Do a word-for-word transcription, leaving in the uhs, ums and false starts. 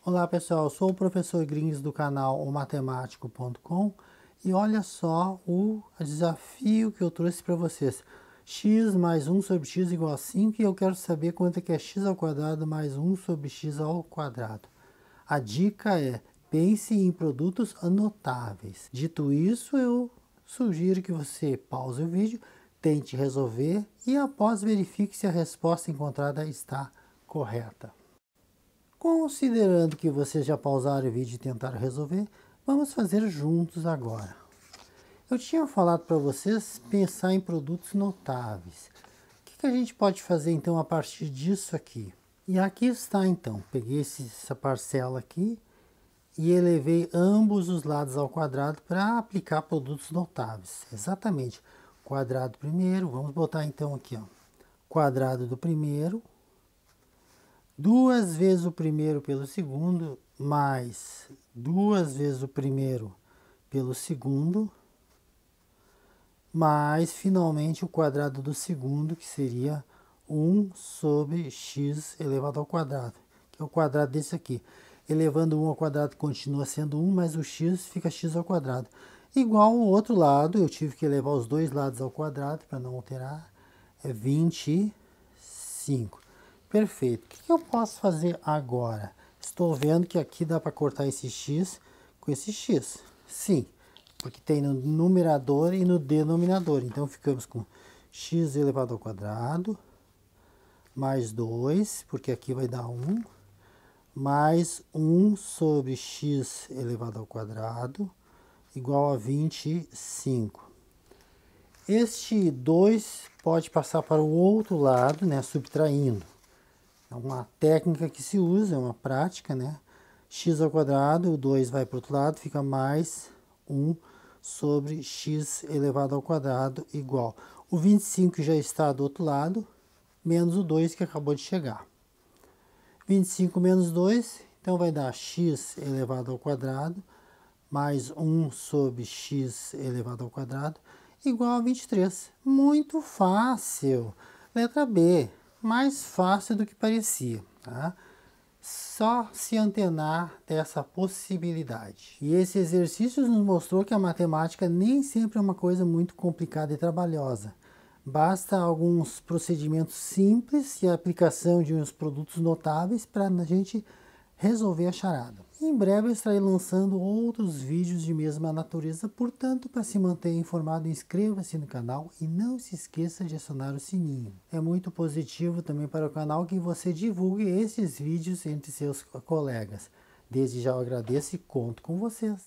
Olá pessoal, sou o professor Grins do canal o matemático ponto com e olha só o desafio que eu trouxe para vocês. X mais um sobre x igual a cinco e eu quero saber quanto é que é x ao quadrado mais um sobre x ao quadrado. A dica é, pense em produtos anotáveis. Dito isso, eu sugiro que você pause o vídeo, tente resolver e após verifique se a resposta encontrada está correta. Considerando que vocês já pausaram o vídeo e tentaram resolver, vamos fazer juntos agora. Eu tinha falado para vocês pensar em produtos notáveis. O que, que a gente pode fazer então a partir disso aqui? E aqui está então, peguei esse, essa parcela aqui e elevei ambos os lados ao quadrado para aplicar produtos notáveis. Exatamente, quadrado primeiro, vamos botar então aqui, ó, quadrado do primeiro, duas vezes o primeiro pelo segundo, mais duas vezes o primeiro pelo segundo, mais finalmente o quadrado do segundo, que seria um sobre x elevado ao quadrado, que é o quadrado desse aqui. Elevando um ao quadrado continua sendo um, mas o x fica x ao quadrado. Igual o outro lado, eu tive que elevar os dois lados ao quadrado para não alterar, é vinte e cinco. Perfeito. O que eu posso fazer agora? Estou vendo que aqui dá para cortar esse x com esse x. Sim, porque tem no numerador e no denominador. Então, ficamos com x elevado ao quadrado, mais dois, porque aqui vai dar um, mais um sobre x elevado ao quadrado, igual a vinte e cinco. Este dois pode passar para o outro lado, né, subtraindo. É uma técnica que se usa, é uma prática, né? X ao quadrado, o dois vai para o outro lado, fica mais um sobre x elevado ao quadrado igual. O vinte e cinco já está do outro lado, menos o dois que acabou de chegar. vinte e cinco menos dois, então vai dar x elevado ao quadrado, mais um sobre x elevado ao quadrado, igual a vinte e três. Muito fácil. Letra B. Mais fácil do que parecia, tá? Só se antenar dessa possibilidade. E esse exercício nos mostrou que a matemática nem sempre é uma coisa muito complicada e trabalhosa. Basta alguns procedimentos simples e a aplicação de uns produtos notáveis para a gente resolver a charada. Em breve eu estarei lançando outros vídeos de mesma natureza, portanto, para se manter informado, inscreva-se no canal e não se esqueça de acionar o sininho. É muito positivo também para o canal que você divulgue esses vídeos entre seus colegas. Desde já eu agradeço e conto com vocês.